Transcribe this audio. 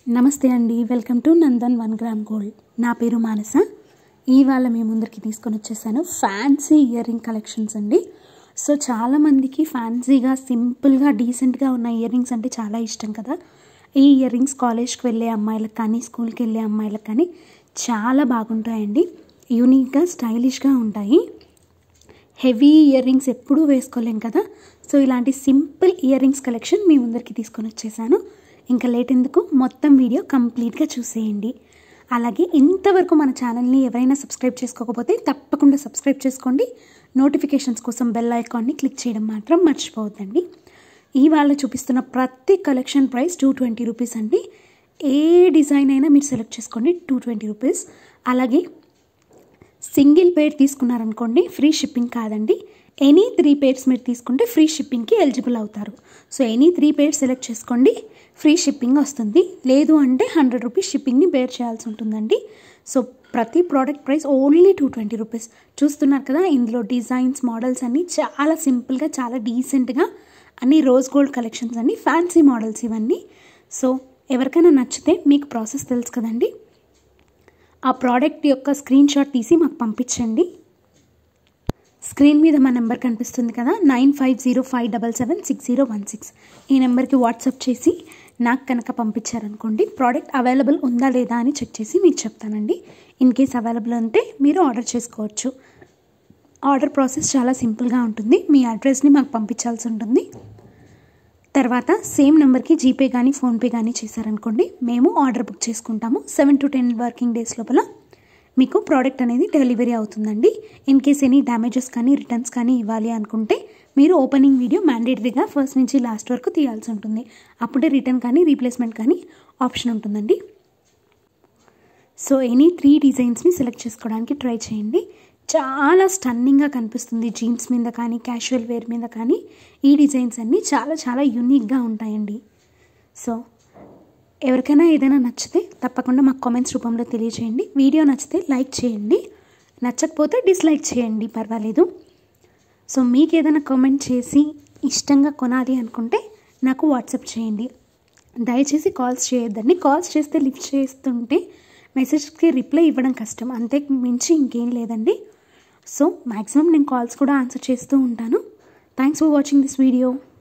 నమస్తే అండి, welcome to Nandan 1 gram gold. నా పేరు మానస. ఇవాళ మీ ముందరికి తీసుకొని వచ్చేసాను ఫ్యాన్సీ ఇయర్ రింగ్ కలెక్షన్స్ అండి. సో చాలామందికి ఫ్యాన్సీగా సింపుల్గా డీసెంట్గా ఉన్న ఇయర్ రింగ్స్ అంటే చాలా ఇష్టం కదా. ఈ ఇయర్ రింగ్స్ కాలేజ్కి వెళ్ళే అమ్మాయిలకు కానీ స్కూల్కి వెళ్ళే అమ్మాయిలకు కానీ చాలా బాగుంటాయండి. యూనిక్గా స్టైలిష్గా ఉంటాయి. హెవీ ఇయర్ రింగ్స్ ఎప్పుడూ వేసుకోలేం కదా. సో ఇలాంటి సింపుల్ ఇయర్ రింగ్స్ కలెక్షన్ మీ ముందరికి తీసుకొని వచ్చేసాను. ఇంకా లేట్ ఎందుకు, మొత్తం వీడియో కంప్లీట్గా చూసేయండి. అలాగే ఇంతవరకు మన ఛానల్ని ఎవరైనా సబ్స్క్రైబ్ చేసుకోకపోతే తప్పకుండా సబ్స్క్రైబ్ చేసుకోండి. నోటిఫికేషన్స్ కోసం బెల్ ఐకాన్ని క్లిక్ చేయడం మాత్రం మర్చిపోవద్దండి. ఇవాళ చూపిస్తున్న ప్రతి కలెక్షన్ ప్రైస్ 220 రూపీస్ అండి. ఏ డిజైన్ అయినా మీరు సెలెక్ట్ చేసుకోండి, 220 రూపీస్. అలాగే సింగిల్ పేర్ తీసుకున్నారనుకోండి ఫ్రీ షిప్పింగ్ కాదండి. ఎనీ 3 పేర్స్ మీరు తీసుకుంటే ఫ్రీ షిప్పింగ్కి ఎలిజిబుల్ అవుతారు. సో ఎనీ 3 పేర్స్ సెలెక్ట్ చేసుకోండి, ఫ్రీ షిప్పింగ్ వస్తుంది. లేదు అంటే 100 రూపీస్ షిప్పింగ్ని బేర్ చేయాల్సి ఉంటుందండి. సో ప్రతి ప్రోడక్ట్ ప్రైస్ ఓన్లీ 220 రూపీస్. చూస్తున్నారు కదా, ఇందులో డిజైన్స్ మోడల్స్ అన్నీ చాలా సింపుల్గా చాలా డీసెంట్గా అన్ని రోజ్ గోల్డ్ కలెక్షన్స్ అండి, ఫ్యాన్సీ మోడల్స్ ఇవన్నీ. సో ఎవరికైనా నచ్చితే మీకు ప్రాసెస్ తెలుసు కదండి, ఆ ప్రోడక్ట్ యొక్క స్క్రీన్ షాట్ తీసి మాకు పంపించండి. స్క్రీన్ మీద మా నెంబర్ కనిపిస్తుంది కదా, 9505776016. ఈ నెంబర్కి వాట్సాప్ చేసి నాకు కనుక పంపించారనుకోండి, ప్రోడక్ట్ అవైలబుల్ ఉందా లేదా అని చెక్ చేసి మీకు చెప్తానండి. ఇన్ కేస్ అవైలబుల్ ఉంటే మీరు ఆర్డర్ చేసుకోవచ్చు. ఆర్డర్ ప్రాసెస్ చాలా సింపుల్గా ఉంటుంది. మీ అడ్రస్ని మాకు పంపించాల్సి ఉంటుంది. తర్వాత సేమ్ నెంబర్కి జీపే కానీ ఫోన్పే కానీ చేశారనుకోండి, మేము ఆర్డర్ బుక్ చేసుకుంటాము. 7 to 10 వర్కింగ్ డేస్ లోపల మీకు ప్రోడక్ట్ అనేది డెలివరీ అవుతుందండి. ఇన్ కేస్ ఎనీ డ్యామేజెస్ కానీ రిటర్న్స్ కానీ ఇవ్వాలి అనుకుంటే మీరు ఓపెనింగ్ వీడియో మ్యాండేటరీగా ఫస్ట్ నుంచి లాస్ట్ వరకు తీయాల్సి ఉంటుంది. అప్పుడే రిటర్న్ కానీ రీప్లేస్మెంట్ కానీ ఆప్షన్ ఉంటుందండి. సో ఎనీ 3 డిజైన్స్ని సెలెక్ట్ చేసుకోవడానికి ట్రై చేయండి. చాలా స్టన్నింగ్గా కనిపిస్తుంది. జీన్స్ మీద కానీ క్యాజువల్ వేర్ మీద కానీ ఈ డిజైన్స్ అన్నీ చాలా చాలా యూనిక్గా ఉంటాయండి. సో ఎవరికైనా ఏదైనా నచ్చితే తప్పకుండా మాకు కామెంట్స్ రూపంలో తెలియజేయండి. వీడియో నచ్చితే లైక్ చేయండి, నచ్చకపోతే డిస్లైక్ చేయండి, పర్వాలేదు. సో మీకు ఏదైనా కామెంట్ చేసి ఇష్టంగా కొనాలి అనుకుంటే నాకు వాట్సాప్ చేయండి. దయచేసి కాల్స్ చేయొద్దండి. కాల్స్ చేస్తే లిఫ్ట్ చేస్తుంటే మెసేజ్కి రిప్లై ఇవ్వడం కష్టం, అంతే మించి ఇంకేం లేదండి. సో మ్యాక్సిమం నేను కాల్స్ కూడా ఆన్సర్ చేస్తూ ఉంటాను. Thanks for watching this video.